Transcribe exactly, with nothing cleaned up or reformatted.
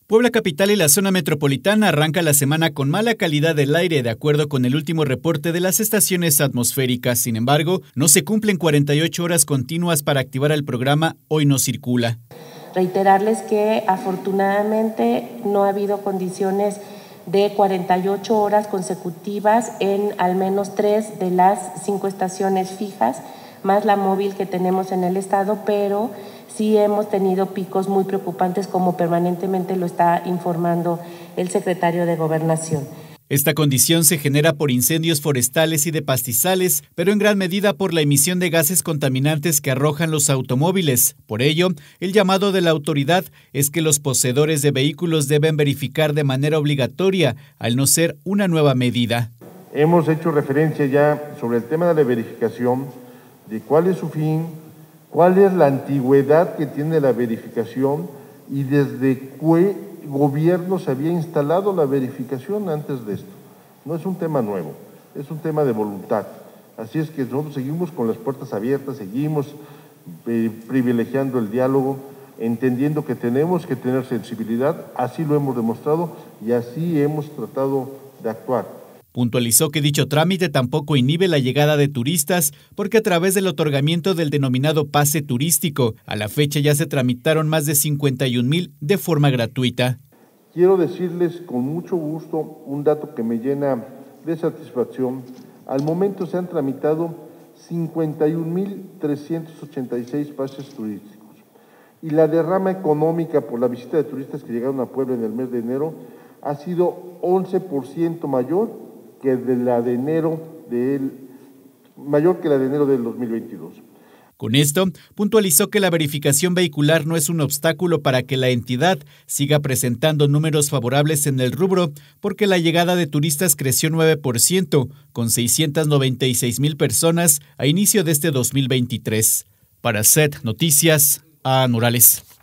Puebla Capital y la zona metropolitana arranca la semana con mala calidad del aire, de acuerdo con el último reporte de las estaciones atmosféricas. Sin embargo, no se cumplen cuarenta y ocho horas continuas para activar el programa Hoy No Circula. Reiterarles que afortunadamente no ha habido condiciones de cuarenta y ocho horas consecutivas en al menos tres de las cinco estaciones fijas, más la móvil que tenemos en el estado, pero sí hemos tenido picos muy preocupantes, como permanentemente lo está informando el secretario de Gobernación. Esta condición se genera por incendios forestales y de pastizales, pero en gran medida por la emisión de gases contaminantes que arrojan los automóviles. Por ello, el llamado de la autoridad es que los poseedores de vehículos deben verificar de manera obligatoria, al no ser una nueva medida. Hemos hecho referencia ya sobre el tema de la verificación, de cuál es su fin, cuál es la antigüedad que tiene la verificación y desde qué gobierno se había instalado la verificación antes de esto. No es un tema nuevo, es un tema de voluntad. Así es que nosotros seguimos con las puertas abiertas, seguimos eh, privilegiando el diálogo, entendiendo que tenemos que tener sensibilidad, así lo hemos demostrado y así hemos tratado de actuar. Puntualizó que dicho trámite tampoco inhibe la llegada de turistas, porque a través del otorgamiento del denominado pase turístico, a la fecha ya se tramitaron más de cincuenta y un mil de forma gratuita. Quiero decirles con mucho gusto un dato que me llena de satisfacción. Al momento se han tramitado cincuenta y un mil trescientos ochenta y seis pases turísticos. Y la derrama económica por la visita de turistas que llegaron a Puebla en el mes de enero ha sido once por ciento mayor que de la de enero del mayor que la de enero del dos mil veintidós. Con esto, puntualizó que la verificación vehicular no es un obstáculo para que la entidad siga presentando números favorables en el rubro, porque la llegada de turistas creció nueve por ciento, con seiscientas noventa y seis mil personas a inicio de este dos mil veintitrés. Para C E T Noticias, A. Morales.